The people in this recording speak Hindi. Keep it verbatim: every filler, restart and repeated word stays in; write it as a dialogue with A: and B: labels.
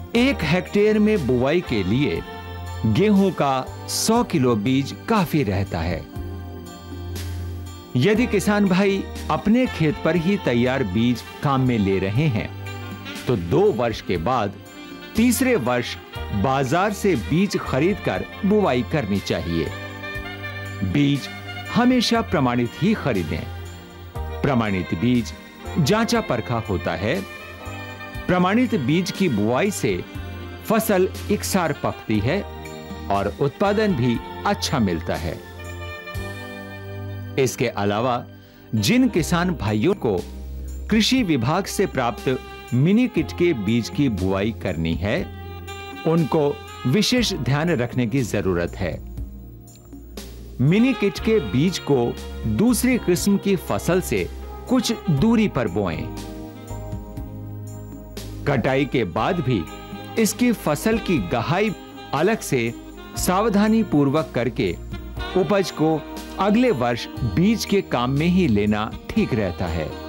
A: एक हेक्टेयर में बुवाई के लिए गेहूं का सौ किलो बीज काफी रहता है। यदि किसान भाई अपने खेत पर ही तैयार बीज काम में ले रहे हैं तो दो वर्ष के बाद तीसरे वर्ष बाजार से बीज खरीदकर बुवाई करनी चाहिए। बीज हमेशा प्रमाणित ही खरीदें। प्रमाणित बीज जांचा परखा होता है। प्रमाणित बीज की बुआई से फसल एकसार पकती है और उत्पादन भी अच्छा मिलता है। इसके अलावा जिन किसान भाइयों को कृषि विभाग से प्राप्त मिनी किट के बीज की बुआई करनी है, उनको विशेष ध्यान रखने की जरूरत है। मिनी किट के बीज को दूसरी किस्म की फसल से कुछ दूरी पर बोएं। कटाई के बाद भी इसकी फसल की गहाई अलग से सावधानी पूर्वक करके उपज को अगले वर्ष बीज के काम में ही लेना ठीक रहता है।